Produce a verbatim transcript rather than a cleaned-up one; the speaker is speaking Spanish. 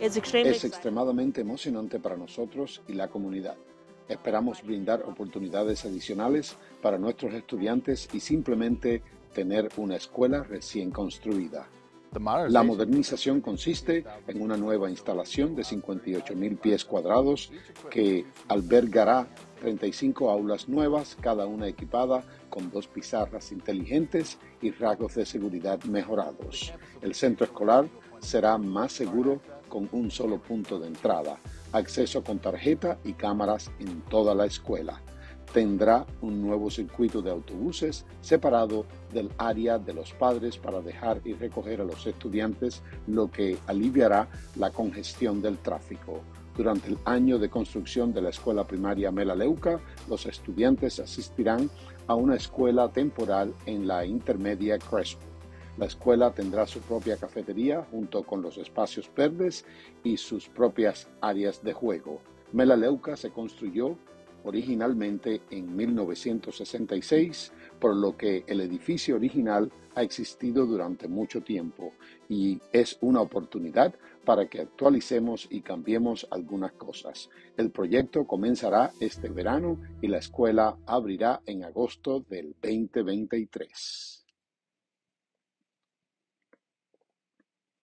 Es extremadamente emocionante para nosotros y la comunidad. Esperamos brindar oportunidades adicionales para nuestros estudiantes y simplemente tener una escuela recién construida. La modernización consiste en una nueva instalación de cincuenta y ocho mil pies cuadrados que albergará treinta y cinco aulas nuevas, cada una equipada con dos pizarras inteligentes y rasgos de seguridad mejorados. El centro escolar será más seguro con un solo punto de entrada, acceso con tarjeta y cámaras en toda la escuela. Tendrá un nuevo circuito de autobuses separado del área de los padres para dejar y recoger a los estudiantes, lo que aliviará la congestión del tráfico. Durante el año de construcción de la escuela primaria Melaleuca, los estudiantes asistirán a una escuela temporal en la intermedia Crespo. La escuela tendrá su propia cafetería junto con los espacios verdes y sus propias áreas de juego. Melaleuca se construyó originalmente en mil novecientos sesenta y seis, por lo que el edificio original ha existido durante mucho tiempo y es una oportunidad para que actualicemos y cambiemos algunas cosas. El proyecto comenzará este verano y la escuela abrirá en agosto del veinte veintitrés.